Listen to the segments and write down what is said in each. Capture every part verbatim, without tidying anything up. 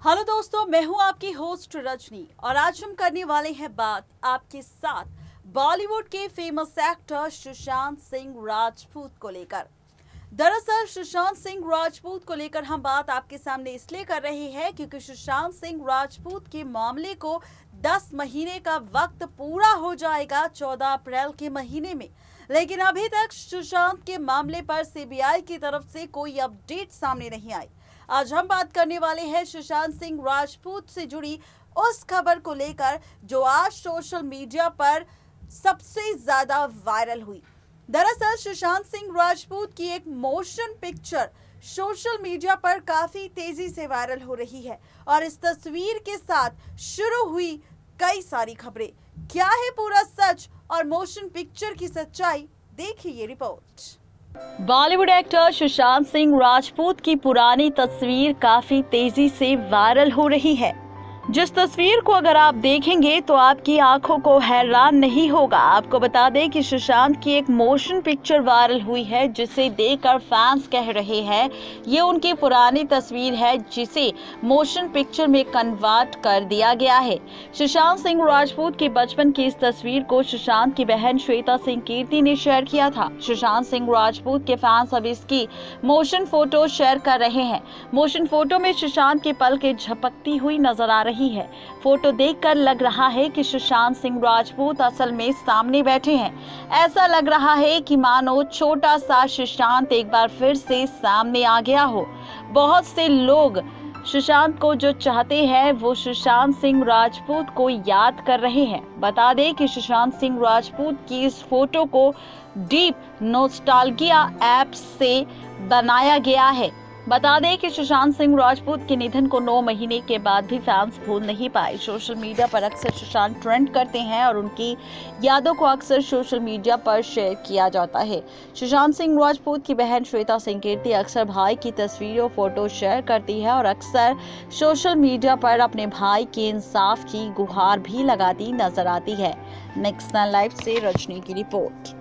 Hello दोस्तों, मैं हूं आपकी होस्ट रजनी और आज हम करने वाले हैं बात आपके साथ बॉलीवुड के फेमस एक्टर सुशांत सिंह राजपूत को लेकर। दरअसल सुशांत सिंह राजपूत को लेकर हम बात आपके सामने इसलिए कर रहे हैं क्योंकि सुशांत सिंह राजपूत के मामले को दस महीने का वक्त पूरा हो जाएगा चौदह अप्रैल के महीने में, लेकिन अभी तक सुशांत के मामले पर सीबीआई की तरफ से कोई अपडेट सामने नहीं आई। आज हम बात करने वाले हैं सुशांत सिंह राजपूत से जुड़ी उस खबर को लेकर जो आज सोशल मीडिया पर सबसे ज्यादा वायरल हुई। दरअसल सुशांत सिंह राजपूत की एक मोशन पिक्चर सोशल मीडिया पर काफी तेजी से वायरल हो रही है और इस तस्वीर के साथ शुरू हुई कई सारी खबरें। क्या है पूरा सच और मोशन पिक्चर की सच्चाई, देखिए ये report. Bollywood actor Sushant Singh Rajput की पुरानी तस्वीर काफी तेजी से वायरल हो रही है। जिस तस्वीर को अगर आप देखेंगे तो आपकी आंखों को हैरान नहीं होगा। आपको बता दें कि सुशांत की एक मोशन पिक्चर वायरल हुई है जिसे देखकर फैंस कह रहे हैं ये उनकी पुरानी तस्वीर है जिसे मोशन पिक्चर में कन्वर्ट कर दिया गया है। सुशांत सिंह राजपूत के बचपन की इस तस्वीर को सुशांत की बहन श्वेता सिंह कीर्ति ने शेयर किया था। सुशांत सिंह राजपूत के फैंस अब इसकी मोशन फोटो शेयर कर रहे हैं। मोशन फोटो में सुशांत के पल के झपकती हुई नजर आ रही है। फोटो देखकर लग रहा है कि सुशांत सिंह राजपूत असल में सामने बैठे हैं। ऐसा लग रहा है कि मानो छोटा सा सुशांत एक बार फिर से सामने आ गया हो। बहुत से लोग सुशांत को जो चाहते हैं वो सुशांत सिंह राजपूत को याद कर रहे हैं। बता दें कि सुशांत सिंह राजपूत की इस फोटो को डीप नोस्टाल्जिया ऐप से बनाया गया है। बता दें कि सुशांत सिंह राजपूत के निधन को नौ महीने के बाद भी फैंस भूल नहीं पाए। सोशल मीडिया पर अक्सर सुशांत ट्रेंड करते हैं और उनकी यादों को अक्सर सोशल मीडिया पर शेयर किया जाता है। सुशांत सिंह राजपूत की बहन श्वेता सिंह कीर्ति अक्सर भाई की तस्वीरों फोटो शेयर करती है और अक्सर सोशल मीडिया पर अपने भाई के इंसाफ की गुहार भी लगाती नजर आती है। नेक्स्ट लाइव से रजनी की रिपोर्ट।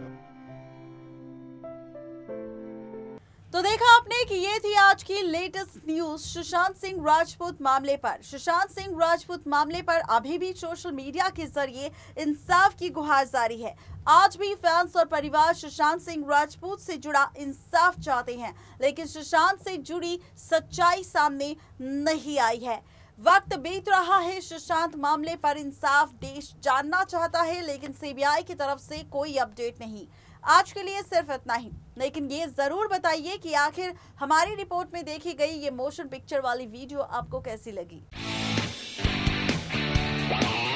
तो देखा आपने कि ये थी आज की लेटेस्ट न्यूज सुशांत सिंह राजपूत मामले पर। सुशांत सिंह राजपूत मामले पर अभी भी सोशल मीडिया के जरिए इंसाफ की गुहार जारी है। आज भी फैंस और परिवार सुशांत सिंह राजपूत से जुड़ा इंसाफ चाहते हैं, लेकिन सुशांत से जुड़ी सच्चाई सामने नहीं आई है। वक्त बीत रहा है, सुशांत मामले पर इंसाफ देश जानना चाहता है, लेकिन सीबीआई की तरफ से कोई अपडेट नहीं। आज के लिए सिर्फ इतना ही, लेकिन ये जरूर बताइए कि आखिर हमारी रिपोर्ट में देखी गई ये मोशन पिक्चर वाली वीडियो आपको कैसी लगी।